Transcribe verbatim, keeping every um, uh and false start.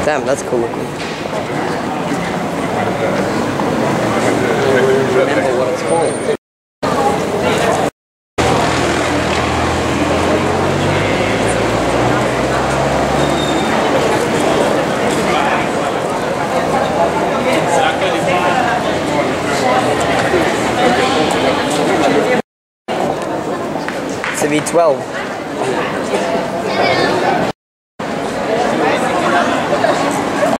Damn, that's cool. Remember what it's called. It's a V twelve.